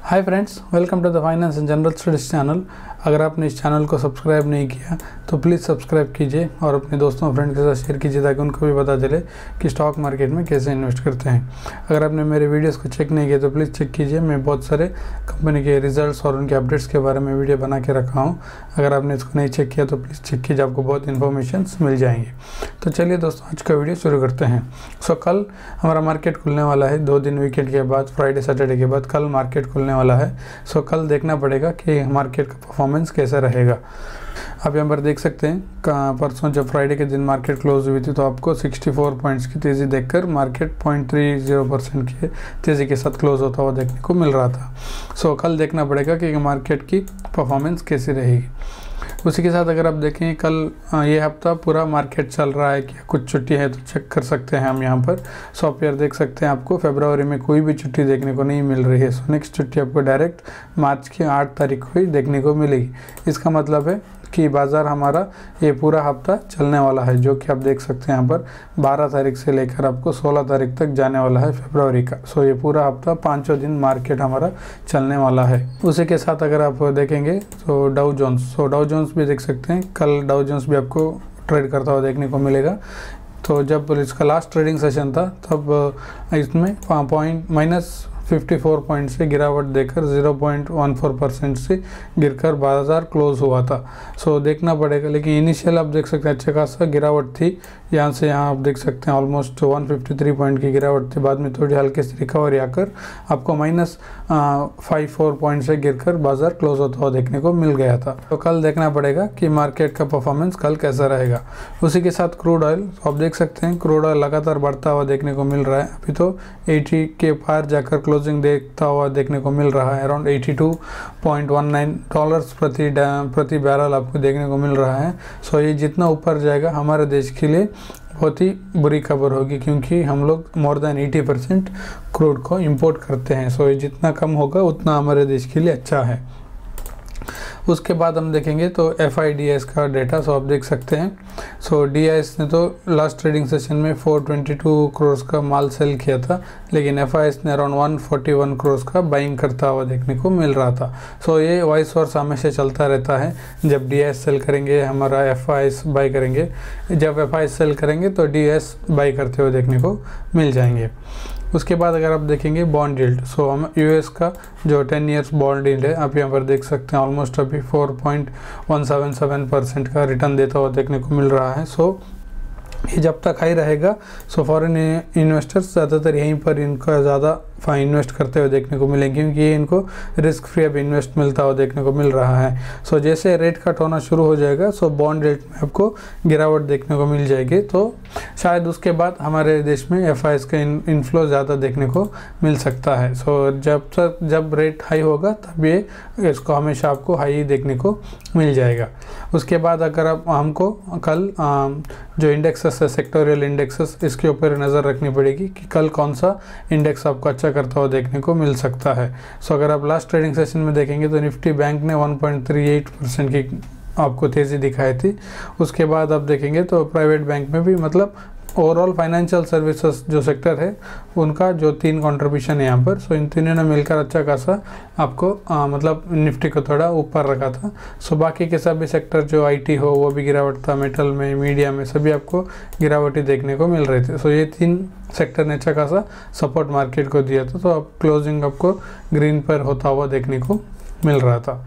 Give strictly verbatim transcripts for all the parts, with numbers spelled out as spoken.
Hi friends, welcome to the finance and general studies channel. अगर आपने इस channel को सब्सक्राइब नहीं किया तो प्लीज़ सब्सक्राइब कीजिए और अपने दोस्तों और फ्रेंड के साथ शेयर कीजिए ताकि उनको भी पता चले कि स्टॉक मार्केट में कैसे इन्वेस्ट करते हैं। अगर आपने मेरे वीडियोस को चेक नहीं किया तो प्लीज़ चेक कीजिए। मैं बहुत सारे कंपनी के रिजल्ट्स और उनके अपडेट्स के बारे में वीडियो बना के रखा हूँ। अगर आपने इसको नहीं चेक किया तो प्लीज़ चेक कीजिए, आपको बहुत इन्फॉर्मेशन मिल जाएंगे। तो चलिए दोस्तों, आज का वीडियो शुरू करते हैं। सो कल हमारा मार्केट खुलने वाला है, दो दिन वीकेंड के बाद, फ्राइडे सैटरडे के बाद कल मार्केट खुलने वाला है। सो कल देखना पड़ेगा कि मार्केट का परफॉर्मेंस कैसा रहेगा। आप यहाँ पर देख सकते हैं, परसों जब फ्राइडे के दिन मार्केट क्लोज हुई थी तो आपको चौंसठ पॉइंट्स की तेज़ी देखकर market point three zero percent की तेज़ी के साथ क्लोज होता हुआ देखने को मिल रहा था। सो कल देखना पड़ेगा कि मार्केट की परफॉर्मेंस कैसी रहेगी। उसी के साथ अगर आप देखें, कल ये हफ्ता पूरा मार्केट चल रहा है कि कुछ छुट्टी है तो चेक कर सकते हैं हम यहाँ पर। सो आप यार देख सकते हैं, आपको फरवरी में कोई भी छुट्टी देखने को नहीं मिल रही है। सो नेक्स्ट छुट्टी आपको डायरेक्ट मार्च की आठ तारीख को ही देखने को मिलेगी। इसका मतलब है कि बाज़ार हमारा ये पूरा हफ्ता चलने वाला है, जो कि आप देख सकते हैं यहाँ पर बारह तारीख से लेकर आपको सोलह तारीख तक जाने वाला है फरवरी का। सो ये पूरा हफ्ता पाँचों दिन मार्केट हमारा चलने वाला है। उसी के साथ अगर आप देखेंगे तो डाउ जोन्स सो डाउ जोन्स भी देख सकते हैं, कल डाउ जोन्स भी आपको ट्रेड करता हुआ देखने को मिलेगा। तो जब इसका लास्ट ट्रेडिंग सेशन था तब इसमें पॉइंट माइनस चौवन पॉइंट से गिरावट देकर zero point one four percent से गिरकर बाजार क्लोज हुआ था। सो देखना पड़ेगा, लेकिन इनिशियल आप देख सकते हैं अच्छे खासा गिरावट थी। यहाँ से यहाँ आप देख सकते हैं ऑलमोस्ट एक सौ तिरेपन पॉइंट की गिरावट थी। बाद में थोड़ी हल्की सी रिकवरी आकर आपको माइनस फाइव फोर पॉइंट से गिरकर बाजार क्लोज होता हुआ देखने को मिल गया था। तो कल देखना पड़ेगा कि मार्केट का परफॉर्मेंस कल कैसा रहेगा। उसी के साथ क्रूड ऑयल, आप देख सकते हैं क्रूड ऑयल लगातार बढ़ता हुआ देखने को मिल रहा है। अभी तो अस्सी के पार जाकर क्लोजिंग देखता हुआ देखने को मिल रहा है। अराउंड बयासी पॉइंट वन नाइन डॉलर्स प्रति प्रति बैरल आपको देखने को मिल रहा है। सो ये जितना ऊपर जाएगा हमारे देश के लिए बहुत ही बुरी खबर होगी, क्योंकि हम लोग मोर देन अस्सी परसेंट क्रूड को इंपोर्ट करते हैं। सो ये जितना कम होगा उतना हमारे देश के लिए अच्छा है। उसके बाद हम देखेंगे तो एफ आई डी एस का डेटा। सो आप देख सकते हैं, सो डी आई एस ने तो लास्ट ट्रेडिंग सेशन में चार सौ बाईस करोड़ का माल सेल किया था, लेकिन एफ आई एस ने अराउंड एक सौ इकतालीस करोड़ का बाइंग करता हुआ देखने को मिल रहा था। सो ये वाइस वर्सा हमेशा चलता रहता है। जब डी आई एस सेल करेंगे हमारा एफ आई एस बाई करेंगे, जब एफ आई एस सेल करेंगे तो डी आई एस बाई करते हुए देखने को मिल जाएंगे। उसके बाद अगर आप देखेंगे बॉन्ड यील्ड, सो हम यूएस का जो टेन इयर्स बॉन्ड यील्ड है आप यहाँ पर देख सकते हैं ऑलमोस्ट अभी four point one seven seven percent का रिटर्न देता हुआ देखने को मिल रहा है। सो ये जब तक हाई रहेगा सो फॉरेन इन्वेस्टर्स ज़्यादातर यहीं पर इनका ज़्यादा इन्वेस्ट करते हुए देखने को मिलेंगे, क्योंकि ये इनको रिस्क फ्री अब इन्वेस्ट मिलता हुआ देखने को मिल रहा है। सो जैसे रेट कट होना शुरू हो जाएगा सो बॉन्ड रेट में आपको गिरावट देखने को मिल जाएगी। तो शायद उसके बाद हमारे देश में एफ आई एस का इनफ्लो ज़्यादा देखने को मिल सकता है। सो जब तक जब रेट हाई होगा तब ये इसको हमेशा आपको हाई देखने को मिल जाएगा। उसके बाद अगर आप हमको कल जो इंडेक्सेस है, सेक्टोरियल इंडेक्सेस, इसके ऊपर नज़र रखनी पड़ेगी कि कल कौन सा इंडेक्स आपको अच्छा करता हुआ देखने को मिल सकता है। सो अगर आप लास्ट ट्रेडिंग सेशन में देखेंगे तो निफ्टी बैंक ने one point three eight percent की आपको तेज़ी दिखाई थी। उसके बाद आप देखेंगे तो प्राइवेट बैंक में भी, मतलब ओवरऑल फाइनेंशियल सर्विसेज जो सेक्टर है उनका जो तीन कंट्रीब्यूशन है यहाँ पर, सो इन तीनों ने मिलकर अच्छा खासा आपको आ, मतलब निफ्टी को थोड़ा ऊपर रखा था। सो बाकी के सभी सेक्टर जो आईटी हो वो भी गिरावट था, मेटल में, मीडिया में, सभी आपको गिरावटी देखने को मिल रहे थे। सो ये तीन सेक्टर ने अच्छा खासा सपोर्ट मार्केट को दिया था। तो अब क्लोजिंग आपको ग्रीन पर होता हुआ देखने को मिल रहा था।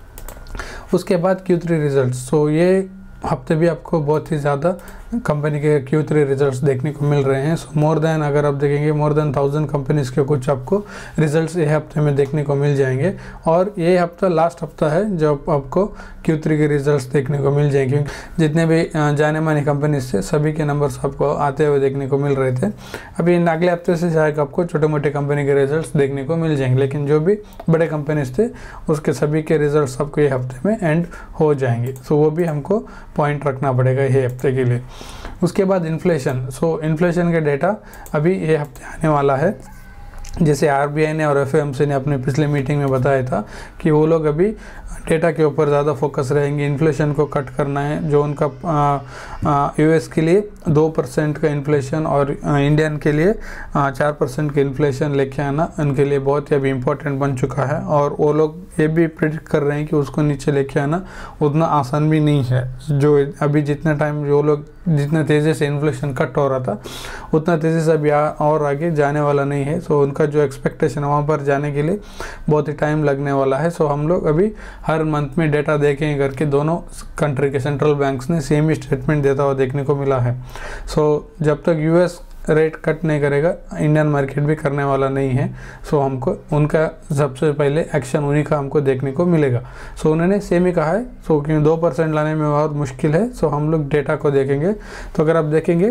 उसके बाद क्यू थ्री रिजल्ट, सो ये हफ्ते भी आपको बहुत ही ज़्यादा कंपनी के क्यू थ्री रिजल्ट्स देखने को मिल रहे हैं। सो मोर देन अगर आप देखेंगे मोर देन थाउजेंड कंपनीज के कुछ आपको रिजल्ट्स ये हफ्ते में देखने को मिल जाएंगे। और ये हफ्ता लास्ट हफ्ता है जब आपको क्यू थ्री के रिजल्ट्स देखने को मिल जाएंगे, क्योंकि जितने भी जाने मानी कंपनीज थे सभी के नंबर्स आपको आते हुए देखने को मिल रहे थे। अभी अगले हफ्ते से शायद आपको छोटे मोटे कंपनी के रिजल्ट्स देखने को मिल जाएंगे, लेकिन जो भी बड़े कंपनीज थे उसके सभी के रिजल्ट्स आपको ये हफ्ते में एंड हो जाएंगे। सो वो भी हमको पॉइंट रखना पड़ेगा ये हफ्ते के लिए। उसके बाद इन्फ्लेशन, सो इन्फ्लेशन के डेटा अभी ये हफ्ते आने वाला है। जैसे आरबीआई ने और एफओएमसी ने अपनी पिछली मीटिंग में बताया था कि वो लोग अभी डेटा के ऊपर ज़्यादा फोकस रहेंगे, इन्फ्लेशन को कट करना है। जो उनका यूएस के लिए दो परसेंट का इन्फ्लेशन और इंडियन के लिए चार परसेंट का इन्फ्लेशन लेके आना उनके लिए बहुत ही अभी इम्पोर्टेंट बन चुका है। और वो लोग ये भी प्रिडिक्ट कर रहे हैं कि उसको नीचे लेके आना उतना आसान भी नहीं है। जो अभी जितना टाइम जो लोग जितना तेज़ी से इन्फ्लेशन कट हो रहा था उतना तेज़ी से अभी और आगे जाने वाला नहीं है। सो उनका जो एक्सपेक्टेशन है वहाँ पर जाने के लिए बहुत ही टाइम लगने वाला है। सो हम लोग अभी हर मंथ में डेटा देखेंगे करके दोनों कंट्री के सेंट्रल बैंक्स ने सेम ही स्टेटमेंट देता हुआ देखने को मिला है। सो जब तक यूएस रेट कट नहीं करेगा इंडियन मार्केट भी करने वाला नहीं है। सो हमको उनका सबसे पहले एक्शन उन्हीं का हमको देखने को मिलेगा। सो उन्होंने सेम ही कहा है। सो क्योंकि दो परसेंट लाने में बहुत मुश्किल है। सो हम लोग डेटा को देखेंगे। तो अगर आप देखेंगे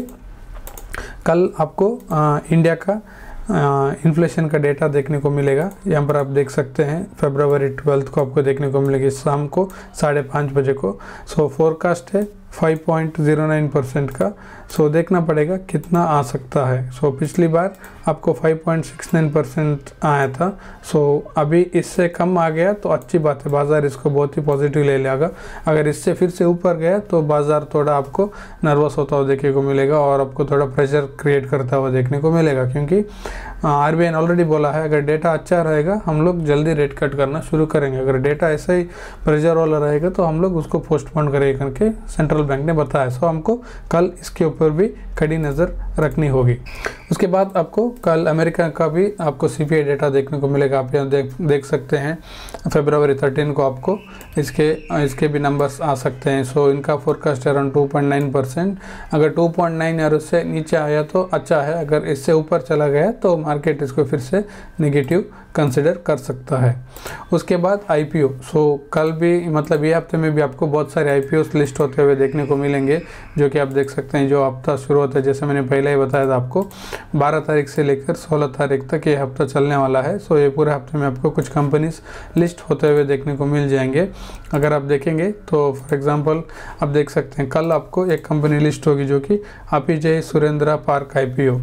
कल आपको आ, इंडिया का इन्फ्लेशन का डेटा देखने को मिलेगा। यहाँ पर आप देख सकते हैं फरवरी ट्वेल्थ को आपको देखने को मिलेगी शाम को साढ़े पाँच बजे को। सो फोरकास्ट है five point zero nine percent का। सो देखना पड़ेगा कितना आ सकता है। सो पिछली बार आपको five point six nine percent आया था। सो अभी इससे कम आ गया तो अच्छी बात है, बाज़ार इसको बहुत ही पॉजिटिव ले लेगा। अगर इससे फिर से ऊपर गया तो बाज़ार थोड़ा आपको नर्वस होता हुआ देखने को मिलेगा और आपको थोड़ा प्रेशर क्रिएट करता हुआ देखने को मिलेगा। क्योंकि आरबीआई ने ऑलरेडी बोला है अगर डेटा अच्छा रहेगा हम लोग जल्दी रेट कट करना शुरू करेंगे। अगर डेटा ऐसा ही प्रेशर वाला रहेगा तो हम लोग उसको पोस्टपोन करेंगे करके सेंट्रल बैंक ने बताया। सो हमको कल इसके ऊपर भी कड़ी नज़र रखनी होगी। उसके बाद आपको कल अमेरिका का भी आपको सीपीआई डेटा देखने को मिलेगा। आप यहाँ देख देख सकते हैं फरवरी थर्टीन को आपको इसके इसके भी नंबर्स आ सकते हैं। सो इनका फोरकास्ट है around two point nine percent. अगर टू पॉइंट नाइन या उससे नीचे आया तो अच्छा है, अगर इससे ऊपर चला गया तो मार्केट इसको फिर से नेगेटिव कंसिडर कर सकता है। उसके बाद आईपीओ। सो कल भी मतलब ये हफ्ते में भी आपको बहुत सारे आईपीओ लिस्ट होते हुए देखने को मिलेंगे, जो कि आप देख सकते हैं। जो हफ्ता शुरू होता है जैसे मैंने पहले ही बताया था आपको बारह तारीख से लेकर सोलह तारीख तक ये हफ्ता चलने वाला है। सो ये पूरे हफ्ते में आपको कुछ कंपनीज लिस्ट होते हुए देखने को मिल जाएंगे। अगर आप देखेंगे तो फॉर एग्जांपल आप देख सकते हैं कल आपको एक कंपनी लिस्ट होगी जो कि अपिजे सुरेंद्रा पार्क आईपीओ।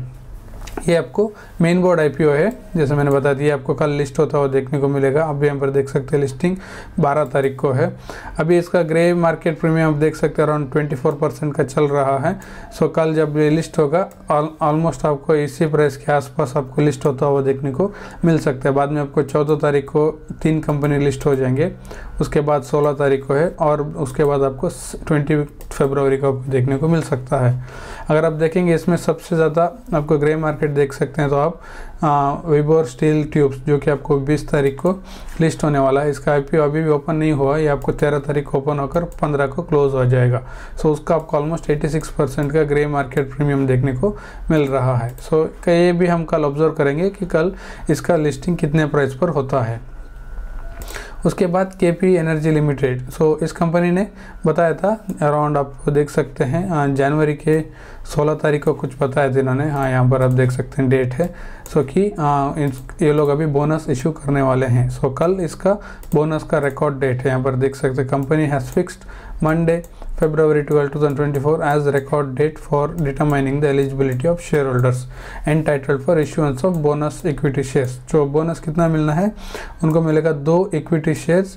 ये आपको मेन बोर्ड आईपीओ है, जैसे मैंने बता दिया आपको कल लिस्ट होता हुआ देखने को मिलेगा। आप यहाँ पर देख सकते हैं लिस्टिंग बारह तारीख को है। अभी इसका ग्रे मार्केट प्रीमियम आप देख सकते हैं अराउंड ट्वेंटी फोर परसेंट का चल रहा है। सो कल जब ये लिस्ट होगा ऑलमोस्ट आपको इसी प्राइस के आसपास आपको लिस्ट होता हुआ देखने को मिल सकता है। बाद में आपको चौदह तारीख को तीन कंपनी लिस्ट हो जाएंगे, उसके बाद सोलह तारीख को है और उसके बाद आपको ट्वेंटी फरवरी को आपको देखने को मिल सकता है। अगर आप देखेंगे इसमें सबसे ज़्यादा आपको ग्रे मार्केट देख सकते हैं तो आप विबोर स्टील ट्यूब्स जो कि आपको बीस तारीख को लिस्ट होने वाला है। इसका आईपीओ अभी भी ओपन नहीं हुआ, ये आपको तेरह तारीख को ओपन होकर पंद्रह को क्लोज हो जाएगा। सो उसका आपको ऑलमोस्ट छियासी परसेंट का ग्रे मार्केट प्रीमियम देखने को मिल रहा है। सो ये भी हम कल ऑब्जर्व करेंगे कि कल इसका लिस्टिंग कितने प्राइस पर होता है। उसके बाद केपी एनर्जी लिमिटेड। सो इस कंपनी ने बताया था अराउंड आप देख सकते हैं जनवरी के सोलह तारीख को कुछ बताया था इन्होंने। हाँ यहाँ पर आप देख सकते हैं डेट है। सो कि ये लोग अभी बोनस इशू करने वाले हैं। सो कल इसका बोनस का रिकॉर्ड डेट है, यहाँ पर देख सकते हैं company has fixed Monday February twelfth twenty twenty-four as record date for determining the eligibility of shareholders entitled for issuance of bonus equity shares। जो बोनस कितना मिलना है उनको मिलेगा दो equity shares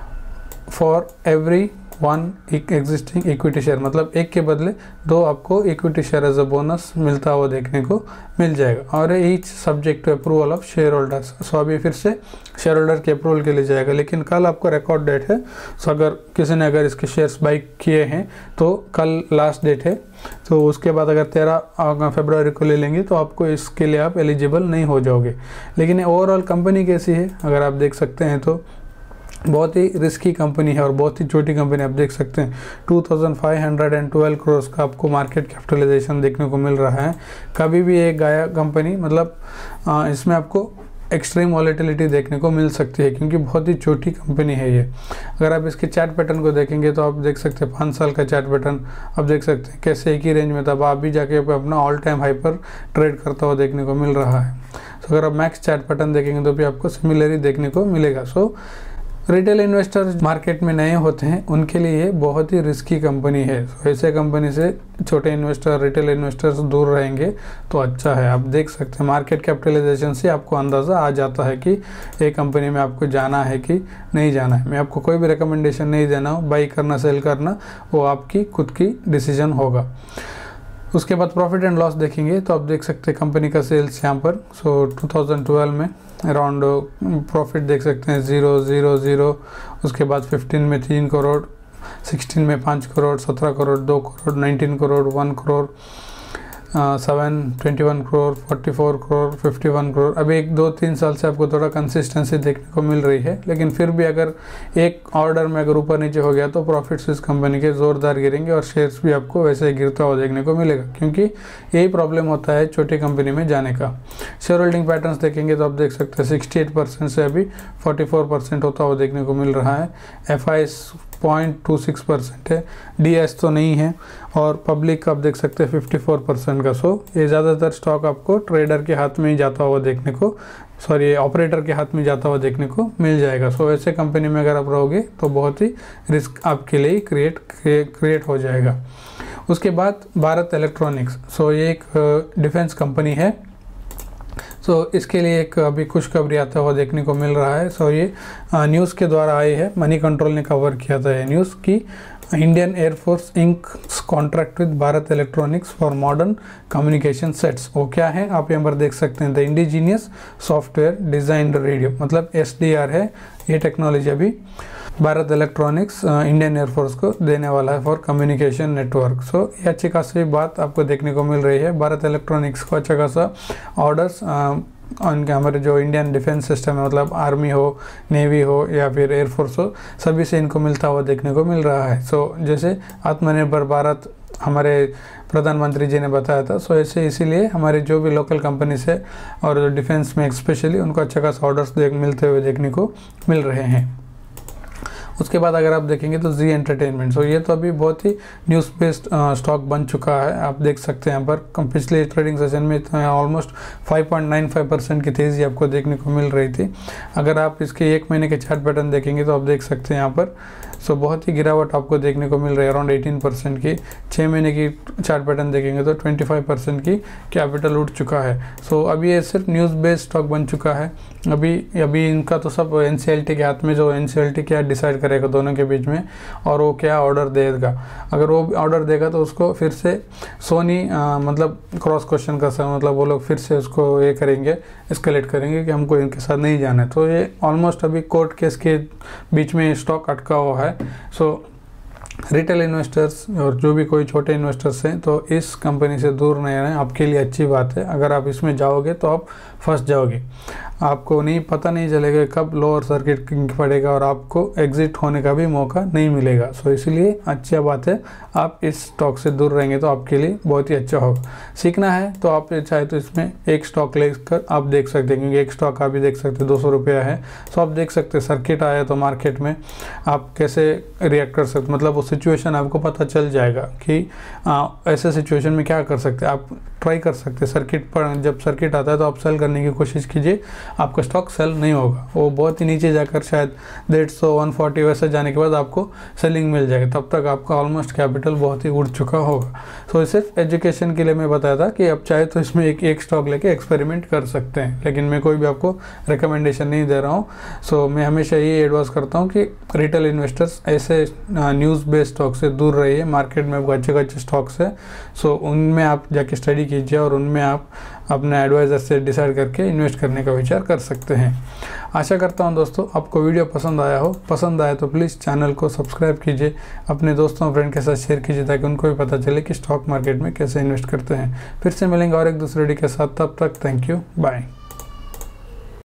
for every one existing equity share, मतलब एक के बदले दो आपको equity share as a bonus मिलता हुआ देखने को मिल जाएगा। और each subject to approval of share holders. So अभी फिर से शेयर होल्डर के अप्रूवल के लिए जाएगा, लेकिन कल आपको रिकॉर्ड डेट है। सो अगर किसी ने अगर इसके शेयर्स बाई किए हैं तो कल लास्ट डेट है। तो उसके बाद अगर तेरह फरवरी को ले लेंगे तो आपको इसके लिए आप एलिजिबल नहीं हो जाओगे। लेकिन ओवरऑल कंपनी कैसी है अगर आप देख सकते हैं तो बहुत ही रिस्की कंपनी है और बहुत ही छोटी कंपनी। आप देख सकते हैं two thousand five hundred twelve crore का आपको मार्केट कैपिटलाइजेशन देखने को मिल रहा है। कभी भी एक गाया कंपनी मतलब आ, इसमें आपको एक्सट्रीम वॉलेटिलिटी देखने को मिल सकती है क्योंकि बहुत ही छोटी कंपनी है ये। अगर आप इसके चार्ट पैटर्न को देखेंगे तो आप देख सकते हैं पाँच साल का चार्ट पैटर्न आप देख सकते हैं कैसे एक ही रेंज में था। अब आप भी जाके अपना ऑल टाइम हाई पर ट्रेड करता हुआ देखने को मिल रहा है। तो अगर आप मैक्स चार्ट पैटर्न देखेंगे तो भी आपको सिमिलर ही देखने को मिलेगा। सो रिटेल इन्वेस्टर मार्केट में नए होते हैं, उनके लिए बहुत ही रिस्की कंपनी है। तो ऐसे कंपनी से छोटे इन्वेस्टर, रिटेल इन्वेस्टर्स दूर रहेंगे तो अच्छा है। आप देख सकते हैं मार्केट कैपिटलाइजेशन से आपको अंदाज़ा आ जाता है कि एक कंपनी में आपको जाना है कि नहीं जाना है। मैं आपको कोई भी रिकमेंडेशन नहीं देना हूँ, बाई करना सेल करना वो आपकी खुद की डिसीजन होगा। उसके बाद प्रॉफिट एंड लॉस देखेंगे तो आप देख सकते हैं कंपनी का सेल्स यहाँ पर। सो टू थाउजेंड ट्वेल्व में अराउंड प्रॉफिट देख सकते हैं ज़ीरो ज़ीरो ज़ीरो, उसके बाद फिफ्टीन में तीन करोड़, सिक्सटीन में पाँच करोड़, सत्रह करोड़, दो crore, nineteen crore, one crore, seven, twenty one crore, forty four crore, fifty one crore. अभी एक दो तीन साल से आपको थोड़ा कंसिस्टेंसी देखने को मिल रही है, लेकिन फिर भी अगर एक ऑर्डर में अगर ऊपर नीचे हो गया तो प्रॉफिट्स इस कंपनी के ज़ोरदार गिरेंगे और शेयर्स भी आपको वैसे ही गिरता हुआ देखने को मिलेगा, क्योंकि यही प्रॉब्लम होता है छोटी कंपनी में जाने का। शेयर होल्डिंग पैटर्न्स देखेंगे तो आप देख सकते हैं सिक्सटी एट परसेंट से अभी फोर्टी फोर परसेंट होता हुआ देखने को मिल रहा है। F I point two six percent है, डी एस तो नहीं है, और पब्लिक आप देख सकते हैं फिफ्टी फोर परसेंट का। सो ये ज़्यादातर स्टॉक आपको ट्रेडर के हाथ में ही जाता हुआ देखने को, सॉरी ऑपरेटर के हाथ में जाता हुआ देखने को मिल जाएगा। सो ऐसे कंपनी में अगर आप रहोगे तो बहुत ही रिस्क आपके लिए क्रिएट क्रिएट हो जाएगा। उसके बाद भारत इलेक्ट्रॉनिक्स, सो ये एक डिफेंस कंपनी है। सो so, इसके लिए एक अभी खुशखबरी आता हुआ देखने को मिल रहा है। सो so, ये न्यूज़ के द्वारा आई है, मनी कंट्रोल ने कवर किया था ये न्यूज़ की Indian air force ink contract with Bharat electronics for modern communication sets. वो क्या है आप यहाँ पर देख सकते हैं, the indigenous software designed radio, मतलब एस डी आर है ये टेक्नोलॉजी अभी भारत इलेक्ट्रॉनिक्स इंडियन एयरफोर्स को देने वाला है फॉर कम्युनिकेशन नेटवर्क। सो ये अच्छी खासी बात आपको देखने को मिल रही है। भारत इलेक्ट्रॉनिक्स को अच्छा खासा ऑर्डर्स उनके हमारे जो इंडियन डिफेंस सिस्टम है, मतलब आर्मी हो, नेवी हो या फिर एयरफोर्स हो, सभी से इनको मिलता हुआ देखने को मिल रहा है। सो जैसे आत्मनिर्भर भारत हमारे प्रधानमंत्री जी ने बताया था, सो ऐसे इसीलिए हमारे जो भी लोकल कंपनीज है और डिफेंस में स्पेशली उनको अच्छा खासा ऑर्डर्स देख मिलते हुए देखने को मिल रहे हैं। उसके बाद अगर आप देखेंगे तो जी एंटरटेनमेंट, सो ये तो अभी बहुत ही न्यूज़ बेस्ड स्टॉक बन चुका है। आप देख सकते हैं यहाँ पर पिछले ट्रेडिंग सेशन में almost five point nine five percent की तेज़ी आपको देखने को मिल रही थी। अगर आप इसके एक महीने के चार्ट पैटर्न देखेंगे तो आप देख सकते हैं यहाँ पर सो बहुत ही गिरावट आपको देखने को मिल रही है, अराउंड एटीन परसेंट की। छः महीने की चार्ट पैटर्न देखेंगे तो ट्वेंटी फाइव परसेंट की कैपिटल उठ चुका है। सो अभी ये सिर्फ न्यूज़ बेस्ड स्टॉक बन चुका है। अभी अभी इनका तो सब एन सी एल टी के हाथ में, जो एन सी एल टी क्या डिसाइड करेगा दोनों के बीच में, और वो क्या ऑर्डर देगा। अगर वो ऑर्डर देगा तो उसको फिर से सोनी आ, मतलब क्रॉस क्वेश्चन कर सकता, मतलब वो लोग फिर से उसको ये करेंगे, एस्केलेट करेंगे कि हमको इनके साथ नहीं जाना है। तो ये ऑलमोस्ट अभी कोर्ट केस के बीच में स्टॉक अटका हुआ है। सो रिटेल इन्वेस्टर्स और जो भी कोई छोटे इन्वेस्टर्स हैं तो इस कंपनी से दूर नहीं रहें, आपके लिए अच्छी बात है। अगर आप इसमें जाओगे तो आप फंस जाओगे, आपको नहीं पता नहीं चलेगा कब लोअर सर्किट पड़ेगा और आपको एग्जिट होने का भी मौका नहीं मिलेगा। सो इसलिए अच्छी बात है, आप इस स्टॉक से दूर रहेंगे तो आपके लिए बहुत ही अच्छा होगा। सीखना है तो आप चाहे तो इसमें एक स्टॉक लेकर आप देख सकते हैं, क्योंकि एक स्टॉक आप भी देख सकते हैं दो सौ रुपया है। सो आप देख सकते हैं सर्किट आया तो मार्केट में आप कैसे रिएक्ट कर सकते, मतलब वो सिचुएशन आपको पता चल जाएगा कि आ, ऐसे सिचुएशन में क्या कर सकते हैं। आप ट्राई कर सकते हैं सर्किट पर, जब सर्किट आता है तो आप सेल करने की कोशिश कीजिए, आपका स्टॉक सेल नहीं होगा। वो बहुत ही नीचे जाकर शायद डेढ़ सौ वन फोर्टी वैसे जाने के बाद आपको सेलिंग मिल जाएगी, तब तक आपका ऑलमोस्ट कैपिटल बहुत ही उड़ चुका होगा। सो सिर्फ एजुकेशन के लिए मैं बताया था कि आप चाहे तो इसमें एक एक स्टॉक लेके एक्सपेरिमेंट कर सकते हैं, लेकिन मैं कोई भी आपको रिकमेंडेशन नहीं दे रहा हूँ। सो मैं हमेशा ये एडवाइस करता हूँ कि रिटेल इन्वेस्टर्स ऐसे न्यूज़ बेस्ड स्टॉक से दूर रहिए। मार्केट में आपको अच्छे अच्छे स्टॉक्स है, सो उनमें आप जाके स्टडी कीजिए और उनमें आप अपने एडवाइज़र से डिसाइड करके इन्वेस्ट करने का विचार कर सकते हैं। आशा करता हूं दोस्तों आपको वीडियो पसंद आया हो। पसंद आए तो प्लीज़ चैनल को सब्सक्राइब कीजिए, अपने दोस्तों फ्रेंड के साथ शेयर कीजिए ताकि उनको भी पता चले कि स्टॉक मार्केट में कैसे इन्वेस्ट करते हैं। फिर से मिलेंगे और एक दूसरे वीडियो के साथ, तब तक थैंक यू, बाय।